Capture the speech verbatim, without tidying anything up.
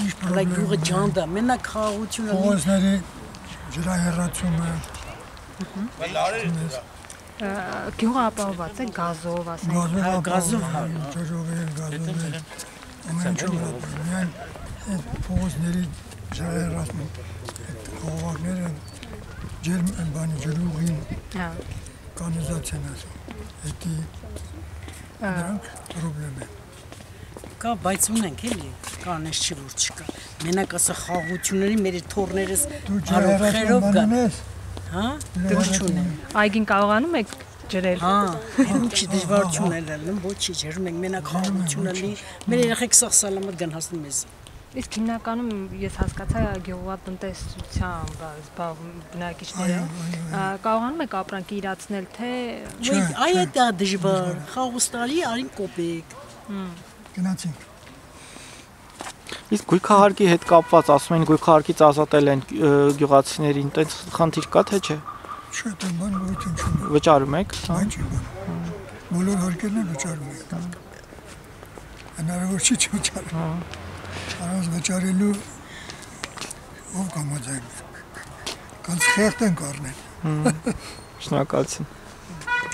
Like գյուղը ջանդա, մենակ խաղաղությունը Փողոցների ջրահեռացումը Գյուղը ապահոված է գազով, ասենք Գազով, ջրով են, գազով են Ամեն ինչով միայն փողոցների ջրահեռացումը խողովակները ջերմ են բանի ջրուղին կանիզացիան ասում Հետի դրանք պրոբլեմ են Կա, բայց ունենք էլի, կան ես չի որ չկա Մենակ ասա խաղաղությունների մեր թորներս արոխերով կան Հա, դուր չունեն Այգին կարողանում եք ջրել Հա, ինչի դժվարություն էլ ելնում, ոչի ջերում ենք մենակ խաղաղությունը լի Մեր երեխեք սաղ սալամատ գան հասնում ես Իսկ հիմնականում ես հասկացա գյուղատնտեսությամբ բնակիչները կարողանում եք ապրանքի իրացնել թե Այ դա դժվար, խաղուստարի արին կոպեկ Գնացինք Իսկ գույքահարկի հետ կապված ասում են գույքահարկից ազատել են գյուղացիներին, այդպես խնդիր կա թե չէ։ Չէ, դա բան ոչինչ չունի։ Վճարում եք, հա։ Բոլոր հարկերն են վճարում եք։ Հնարավոր չի չվճարել։ Հա։ Առանց վճարելու ով կամաձայն։ Կանց խեղտ են կառնել։ Շնորհակալություն։